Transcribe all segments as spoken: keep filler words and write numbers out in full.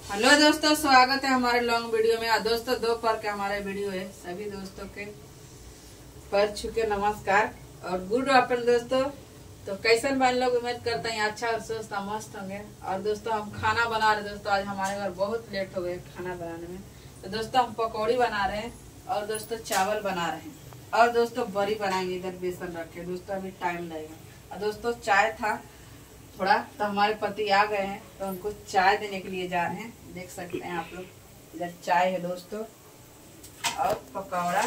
Hello दोस्तों, स्वागत है हमारे लॉन्ग वीडियो में। दोस्तों दोपहर के हमारे वीडियो है, सभी दोस्तों के पर छुके नमस्कार और गुड आफ्टरनून दोस्तों। तो कैसन बन लोग, उम्मीद करते हैं अच्छा और स्वस्थ मस्त होंगे। और दोस्तों हम खाना बना रहे हैं। दोस्तों आज हमारे घर बहुत लेट हो गए खाना बनाने में। तो दोस्तों हम पकौड़ी बना रहे हैं और दोस्तों चावल बना रहे हैं और दोस्तों बड़ी बनाएंगे। इधर बेसन रखे दोस्तों, अभी टाइम लगेगा। और दोस्तों चाय था थोड़ा, तो हमारे पति आ गए हैं तो उनको चाय देने के लिए जा रहे हैं। देख सकते हैं आप लोग, इधर चाय है दोस्तों और पकौड़ा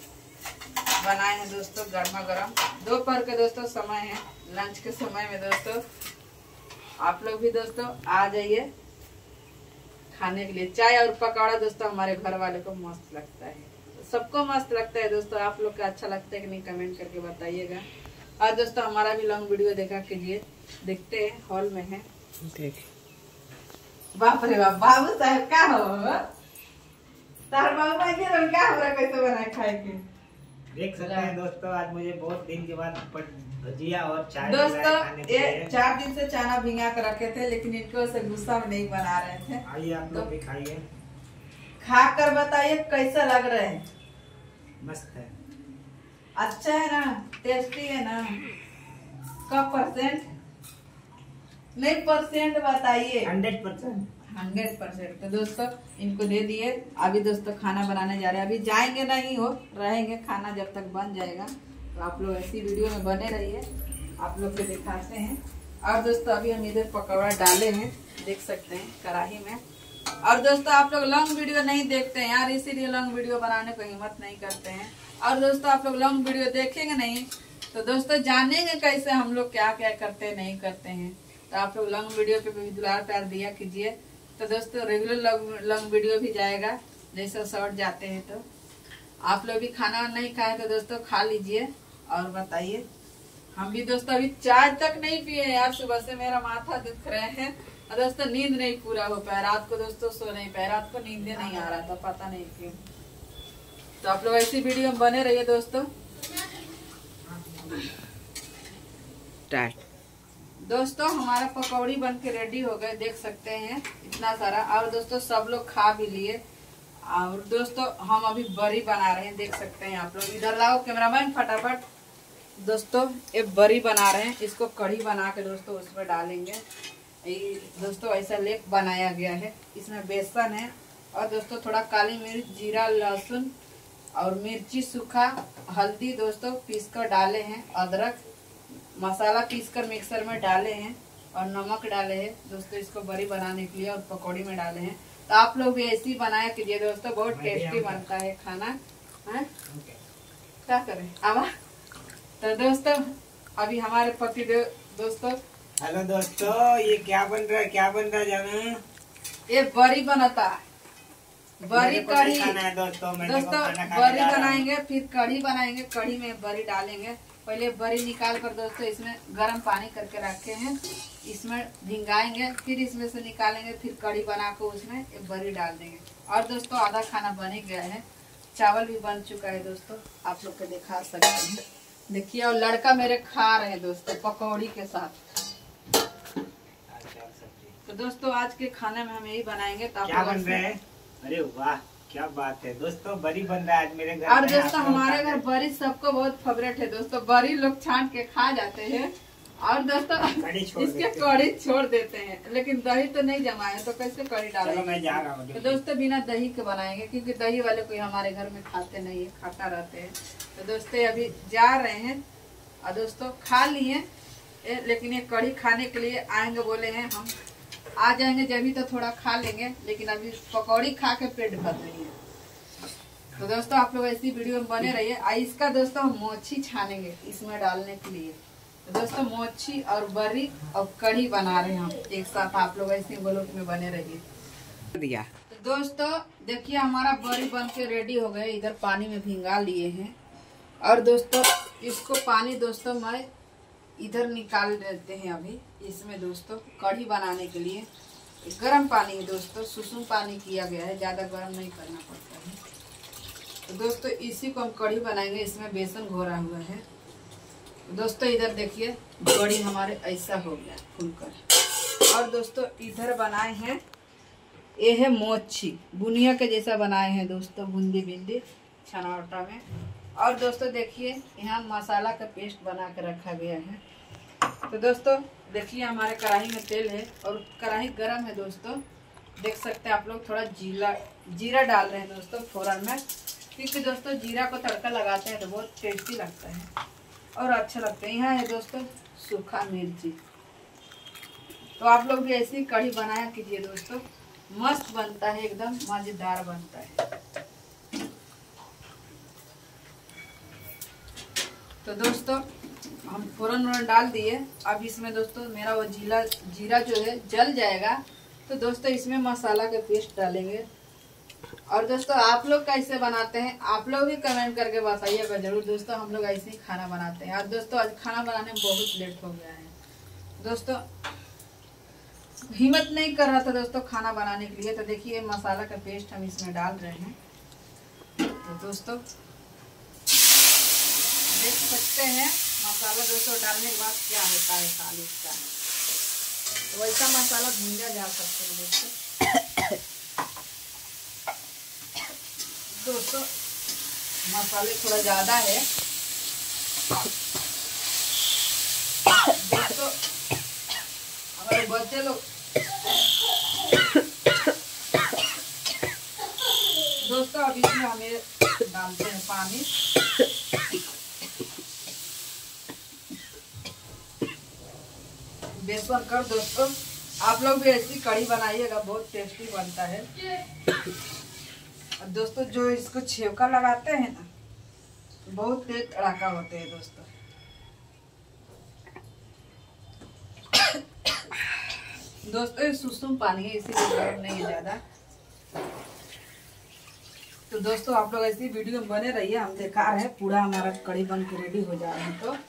बनाए हैं दोस्तों गर्मा गर्म। दोपहर के दोस्तों समय है, लंच के समय में दोस्तों आप लोग भी दोस्तों आ जाइए खाने के लिए। चाय और पकौड़ा दोस्तों हमारे घर वाले को मस्त लगता है, सबको मस्त लगता है दोस्तों। आप लोग को अच्छा लगता है कि नहीं, कमेंट करके बताइएगा। और दोस्तों हमारा भी लॉन्ग वीडियो देखा कीजिए। देखते हैं, हॉल में है। देखिए बाप रे बाप, बाबू साहब क्या हो तार बाबू भाई के रंग क्या हो रहा, कैसे बनाए खाए के देख सकते हैं दोस्तों। आज मुझे बहुत दिन के बाद भजिया और चाय दोस्तों ये चार दिन से चाना भिंगा कर रखे थे, लेकिन इनको से गुस्सा में नहीं बना रहे थे। आइए आप लोग भी खाइए, खा कर बताइए कैसा लग रहा है। मस्त है, अच्छा है ना, टेस्टी है ना। कब परसेंट नहीं, परसेंट बताइए। Hundred percent hundred percent. तो दोस्तों इनको दे दिए। अभी दोस्तों खाना बनाने जा रहे हैं, अभी जाएंगे नहीं हो, रहेंगे खाना जब तक बन जाएगा। तो आप लोग ऐसी वीडियो में बने रहिए, आप लोग को दिखाते हैं। और दोस्तों अभी हम इधर पकौड़ा डाले हैं, देख सकते हैं कढ़ाई में। और दोस्तों आप लोग लॉन्ग वीडियो नहीं देखते हैं यार, इसीलिए लॉन्ग वीडियो बनाने को हिम्मत नहीं करते हैं। और दोस्तों आप लोग लॉन्ग वीडियो देखेंगे नहीं तो दोस्तों जानेंगे कैसे हम लोग क्या क्या करते हैं नहीं करते हैं। तो आप लोग लॉन्ग वीडियो पे भी दुलार प्यार दिया कीजिए। तो दोस्तों रेगुलर लॉन्ग वीडियो भी जाएगा, जैसे शॉर्ट जाते हैं। तो आप लोग भी खाना नहीं खाए तो दोस्तों खा लीजिए और बताइए। हम भी दोस्तों अभी चाय तक नहीं पिए यार, सुबह से मेरा माथा दुख रहे हैं और दोस्तों नींद नहीं पूरा हो पाया रात को। दोस्तों सो नहीं पाया, रात को नींद नहीं आ रहा था, पता नहीं क्यों। तो आप लोग ऐसी वीडियो में बने रहिए दोस्तों। दोस्तों हमारा पकौड़ी बन के रेडी हो गए, देख सकते हैं इतना सारा। और दोस्तों सब लोग खा भी लिए। और दोस्तों हम अभी बड़ी बना रहे हैं, देख सकते हैं आप लोग। इधर लाओ कैमरामैन फटाफट। दोस्तों ये बड़ी बना रहे हैं, इसको कढ़ी बना के दोस्तों उसमें डालेंगे। ये दोस्तों ऐसा लेप बनाया गया है, इसमें बेसन है और दोस्तों थोड़ा काली मिर्च, जीरा, लहसुन और मिर्ची सूखा, हल्दी दोस्तों पीस कर डाले हैं, अदरक मसाला पीसकर मिक्सर में डाले हैं और नमक डाले हैं दोस्तों इसको बड़ी बनाने के लिए और पकौड़ी में डाले हैं। तो आप लोग भी ऐसे ही बनाया कीजिए दोस्तों, बहुत टेस्टी बनता है खाना है। क्या करें आवा। तो दोस्तों अभी हमारे पति देव दोस्तों। हेलो दोस्तों, ये क्या बन रहा है, क्या बन रहा है जाना? ये बड़ी बनता है, बड़ी कढ़ी है दोस्तों। दोस्तों बड़ी बनाएंगे, फिर कढ़ी बनाएंगे, कढ़ी में बड़ी डालेंगे। पहले बड़ी निकाल कर दोस्तों इसमें गर्म पानी करके रखे हैं, इसमें भिंगाएंगे, फिर इसमें से निकालेंगे, फिर कढ़ी बना कर उसमें एक बड़ी डाल देंगे। और दोस्तों आधा खाना बन ही गया है, चावल भी बन चुका है दोस्तों, आप लोग को दिखा सकते हैं। देखिए और लड़का मेरे खा रहे हैं दोस्तों पकौड़ी के साथ। तो दोस्तों आज के खाने में हम यही बनाएंगे। तो क्या बन रहा है? अरे वाह क्या बात है दोस्तों, बड़ी बन रहा है आज मेरे घर। और दोस्तों हमारे घर बड़ी सबको बहुत फेवरेट है दोस्तों, बड़ी लोग छान के खा जाते हैं और दोस्तों इसके कढ़ी छोड़ देते हैं। लेकिन दही तो नहीं जमाए तो कैसे कढ़ी डालेंगे। मैं जा रहा हूँ तो दोस्तों बिना दही के बनाएंगे, क्योंकि दही वाले कोई हमारे घर में खाते नहीं है, खाता रहते हैं। तो दोस्तों अभी जा रहे हैं और दोस्तों खा लिए, लेकिन ये कढ़ी खाने के लिए आएंगे बोले हैं। हम आ जाएंगे जब भी तो थोड़ा खा लेंगे, लेकिन अभी पकौड़ी खा के पेट भर रही है। तो दोस्तों आप लोग ऐसी वीडियो में बने रहिए। इसका दोस्तों हम मोची छानेंगे इसमें डालने के लिए। तो दोस्तों मोची और बड़ी और कढ़ी बना रहे हैं हम एक साथ, आप लोग ऐसे ब्लॉग में बने रहिए दिया। तो दोस्तों देखिए हमारा बड़ी बन के रेडी हो गए, इधर पानी में भिंगा लिए हैं। और दोस्तों इसको पानी दोस्तों मैं इधर निकाल देते हैं अभी। इसमें दोस्तों कढ़ी बनाने के लिए गर्म पानी है दोस्तों, सुसुम पानी किया गया है, ज़्यादा गर्म नहीं करना पड़ता है। तो दोस्तों इसी को हम कढ़ी बनाएंगे, इसमें बेसन घोरा हुआ है। तो दोस्तों इधर देखिए बड़ी हमारे ऐसा हो गया फूलकर। और दोस्तों इधर बनाए हैं ये है मोची, बुनिया के जैसा बनाए हैं दोस्तों, बूंदी बिंदी छनौटा में। और दोस्तों देखिए यहाँ मसाला का पेस्ट बना के रखा गया है। तो दोस्तों देखिए हमारे कढ़ाई में तेल है और कढ़ाई गरम है दोस्तों। देख सकते हैं आप लोग, थोड़ा जीरा जीरा डाल रहे हैं दोस्तों फोरन में, क्योंकि दोस्तों जीरा को तड़का लगाते हैं तो बहुत टेस्टी लगता है और अच्छा लगता है। यहाँ है दोस्तों सूखा मिर्ची। तो आप लोग भी ऐसी कढ़ी बनाया कीजिए दोस्तों, मस्त बनता है, एकदम मजेदार बनता है। तो दोस्तों हम फोरन वोरन डाल दिए। अब इसमें दोस्तों मेरा वो जीरा जीरा जो है जल जाएगा, तो दोस्तों इसमें मसाला का पेस्ट डालेंगे। और दोस्तों आप लोग कैसे बनाते हैं आप लोग भी कमेंट करके बताइएगा जरूर दोस्तों। हम लोग ऐसे ही खाना बनाते हैं। आज दोस्तों आज खाना बनाने में बहुत लेट हो गया है दोस्तों, हिम्मत नहीं कर रहा था दोस्तों खाना बनाने के लिए। तो देखिए मसाला का पेस्ट हम इसमें डाल रहे हैं। तो दोस्तों देख सकते हैं मसाला दोस्तों डालने के बाद क्या होता है खाली इसका। तो वैसा मसाला भूंजा जा सकता है दोस्तों। दोस्तों मसाले थोड़ा ज्यादा है दोस्तों। हमारे बच्चे लोग दोस्तों अब इसमें हमें डालते हैं पानी। बेसन कर दोस्तों आप लोग भी ऐसी कढ़ी बनाइएगा, बहुत टेस्टी बनता है। और दोस्तों जो इसको छेवका लगाते हैं ना, बहुत तेज तड़ाका होते हैं दोस्तों। दोस्तों ये सुसुम पानी है, इसीलिए गर्म नहीं है ज्यादा। तो दोस्तों आप लोग ऐसी वीडियो में बने रहिए, हम दिखा रहे हैं पूरा हमारा कढ़ी बन के रेडी हो जा रहा है। तो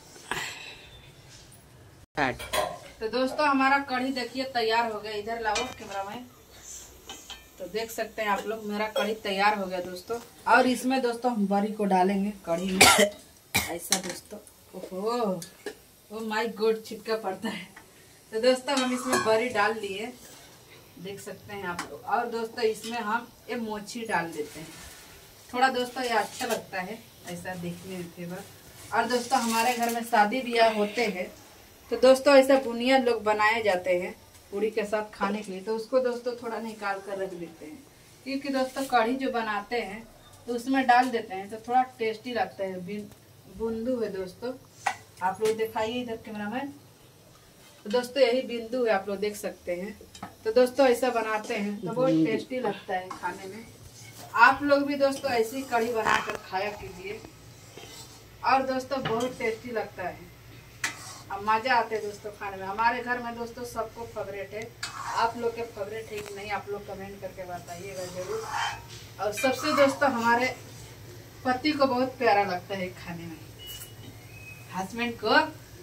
तो दोस्तों हमारा कढ़ी देखिए तैयार हो गया। इधर लाओ कैमरा में, तो देख सकते हैं आप लोग मेरा कढ़ी तैयार हो गया दोस्तों। और इसमें दोस्तों हम बड़ी को डालेंगे कढ़ी में ऐसा दोस्तों। ओहो ओ माय गॉड छिटका पड़ता है। तो दोस्तों हम इसमें बड़ी डाल दिए, देख सकते हैं आप लोग। और दोस्तों इसमें हम ये मोची डाल देते हैं थोड़ा दोस्तों, ये अच्छा लगता है ऐसा देखने में फेवर। और दोस्तों हमारे घर में शादी ब्याह होते हैं तो दोस्तों ऐसा बुनिया लोग बनाए जाते हैं पूरी के साथ खाने के लिए। तो उसको दोस्तों थोड़ा निकाल कर रख देते हैं, क्योंकि दोस्तों कढ़ी जो बनाते हैं तो उसमें डाल देते हैं तो थोड़ा टेस्टी लगता है। बिंदु है दोस्तों, आप लोग दिखाइए इधर कैमरा में। तो दोस्तों यही बिंदु है, आप लोग देख सकते हैं। तो दोस्तों ऐसा बनाते हैं तो बहुत टेस्टी लगता है खाने में। आप लोग भी दोस्तों ऐसी कढ़ी बनाकर खाया कीजिए, और दोस्तों बहुत टेस्टी लगता है, अब मजा आते है दोस्तों खाने में। हमारे घर में दोस्तों सबको फेवरेट है। आप लोग के फेवरेट है कि नहीं आप लोग कमेंट करके बताइएगा जरूर। और सबसे दोस्तों हमारे पति को बहुत प्यारा लगता है खाने में, हस्बैंड को।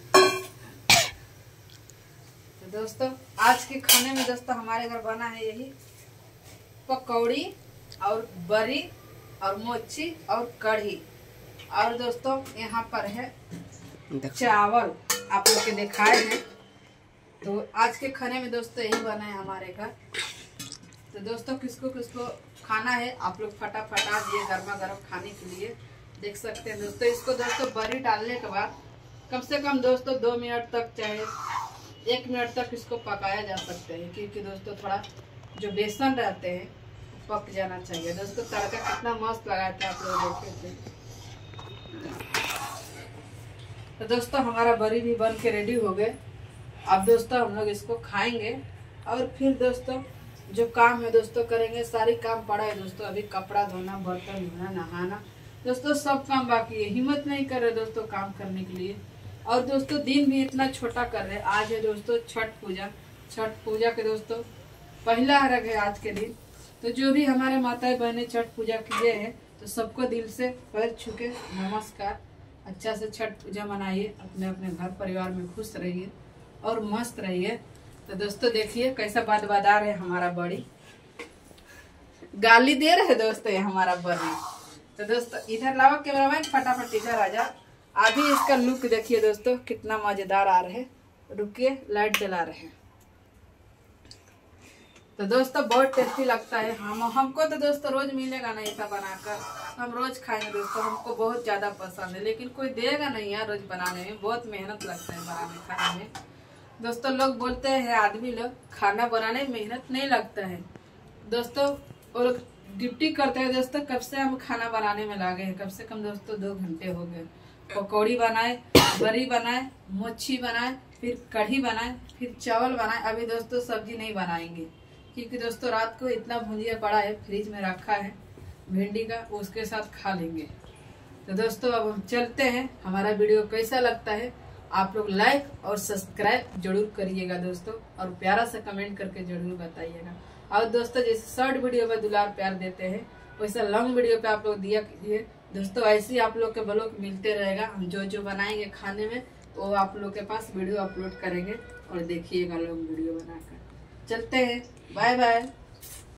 तो दोस्तों आज के खाने में दोस्तों हमारे घर बना है यही पकौड़ी और बड़ी और मोची और कढ़ी। और दोस्तों यहाँ पर है चावल, आप लोग के दिखाए हैं। तो आज के खाने में दोस्तों यही बना है हमारे घर। तो दोस्तों किसको किसको खाना है आप लोग फटाफट आ दिए गर्मा गर्म खाने के लिए, देख सकते हैं दोस्तों। इसको दोस्तों बड़ी डालने के बाद कम से कम दोस्तों दो मिनट तक चाहे एक मिनट तक इसको पकाया जा सकता है, क्योंकि दोस्तों थोड़ा जो बेसन रहते हैं पक जाना चाहिए दोस्तों। तड़का कितना मस्त लगाते हैं आप लोग देखे थे। तो दोस्तों हमारा बड़ी भी बन के रेडी हो गए। अब दोस्तों हम लोग इसको खाएंगे और फिर दोस्तों जो काम है दोस्तों करेंगे। सारी काम पड़ा है दोस्तों, अभी कपड़ा धोना, बर्तन धोना, नहाना दोस्तों सब काम बाकी है। हिम्मत नहीं कर रहे दोस्तों काम करने के लिए। और दोस्तों दिन भी इतना छोटा कर रहे हैं। आज है दोस्तों छठ पूजा। छठ पूजा के दोस्तों पहला अर्घ है आज के दिन। तो जो भी हमारे माताएं बहनें छठ पूजा किए हैं तो सबको दिल से पैर छू के नमस्कार। अच्छा से छठ पूजा मनाइए, अपने अपने घर परिवार में खुश रहिए और मस्त रहिए। तो दोस्तों देखिए कैसा बदबदार है हमारा बड़ी, गाली दे रहे दोस्तों ये हमारा बड़ी। तो दोस्तों इधर लाओ कैमरा मैन, फटाफट इधर आ जा। अभी इसका लुक देखिए दोस्तों कितना मजेदार आ रहा है। रुकिए लाइट जला रहे हैं। तो दोस्तों बहुत टेस्टी लगता है। हम हमको तो दोस्तों रोज मिलेगा नहीं ऐसा बनाकर, हम रोज खाएंगे दोस्तों, हमको बहुत ज्यादा पसंद है। लेकिन कोई देगा नहीं यार रोज बनाने में, बहुत मेहनत लगता है बनाने खाने में। दोस्तों लोग बोलते हैं आदमी लोग खाना बनाने में मेहनत नहीं लगता है दोस्तों, वो लोग ड्यूटी करते हैं दोस्तों। कब से हम खाना बनाने में लगे हैं, कम से कम दोस्तों दो घंटे हो गए। पकौड़ी बनाए, बड़ी बनाए, मच्छी बनाए, फिर कढ़ी बनाए, फिर चावल बनाए। अभी दोस्तों सब्जी नहीं बनाएंगे क्योंकि दोस्तों रात को इतना भुजिया पड़ा है, फ्रिज में रखा है भिंडी का, उसके साथ खा लेंगे। तो दोस्तों अब हम चलते हैं। हमारा वीडियो कैसा लगता है आप लोग लाइक और सब्सक्राइब जरूर करिएगा दोस्तों, और प्यारा सा कमेंट करके जरूर बताइएगा। और दोस्तों जैसे शॉर्ट वीडियो में दुलार प्यार देते हैं वैसा लॉन्ग वीडियो पे आप लोग दिया कीजिए दोस्तों। ऐसे ही आप लोग के ब्लॉग मिलते रहेगा, हम जो जो बनाएंगे खाने में वो आप लोग के पास वीडियो अपलोड करेंगे और देखिएगा लॉन्ग वीडियो बनाकर। चलते हैं, बाय बाय।